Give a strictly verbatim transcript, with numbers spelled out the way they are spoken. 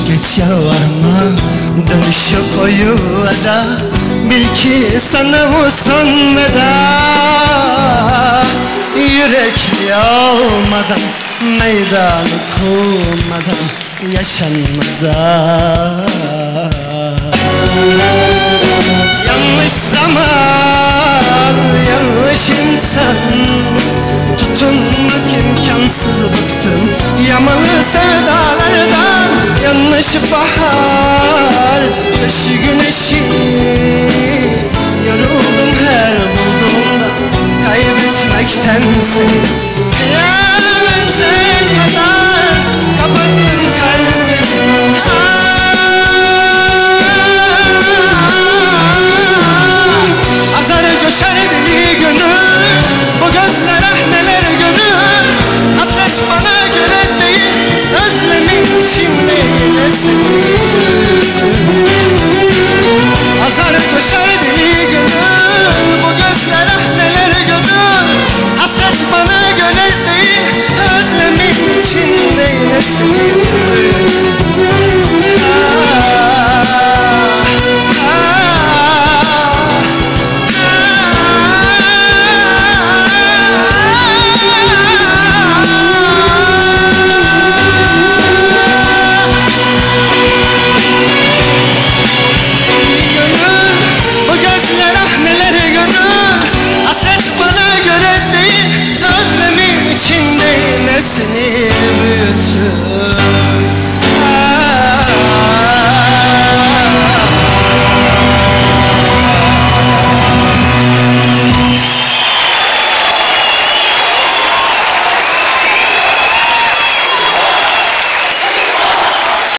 Şükret yalvarma, dönüş yok o yıllara. Bil ki sana bu son veda. Yürekli olmadan, meydan okumadan yaşanmaz ah. Yanlış zaman, yanlış insan, tutunmak imkansız, bıktım yamalı sevdalardan. Yanlış bahar, kış güneşi, yoruldum her bulduğumda kaybetmekten seni.